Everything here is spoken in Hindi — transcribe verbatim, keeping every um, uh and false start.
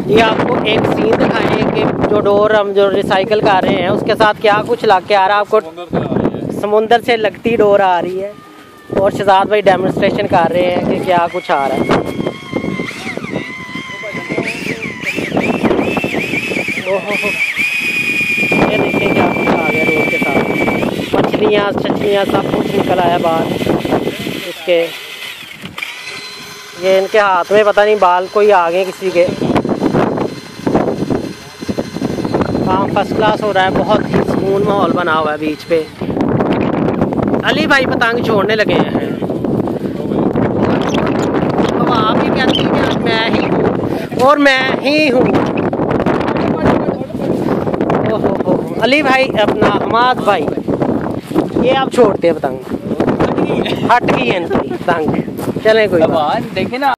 ये आपको एक सीन दिखाएं कि जो डोर हम जो रिसाइकल कर रहे हैं उसके साथ क्या कुछ लग के आ रहा है। आपको समुंदर से लगती डोर आ रही है और शहजाद भाई डेमोन्स्ट्रेशन कर रहे हैं कि क्या कुछ आ रहा है। ओहो, ये देखिए क्या कुछ आ गया डोर के साथ। मछलियाँ छछलियाँ सब कुछ निकल आया बाहर इसके। ये इनके हाथ में पता नहीं बाल कोई आ गए किसी के। काम फर्स्ट क्लास हो रहा है, बहुत ही सुकून माहौल बना हुआ है बीच पे। अली भाई पतंग छोड़ने लगे हैं। तो आप ही कहती हैं कि मैं ही हूँ और मैं ही हूँ। ओहो हो, अली भाई अपना हमाद भाई ये आप छोड़ते हैं पतंग, हट गई है इनकी पतंग। चलें कोई बात देखे ना।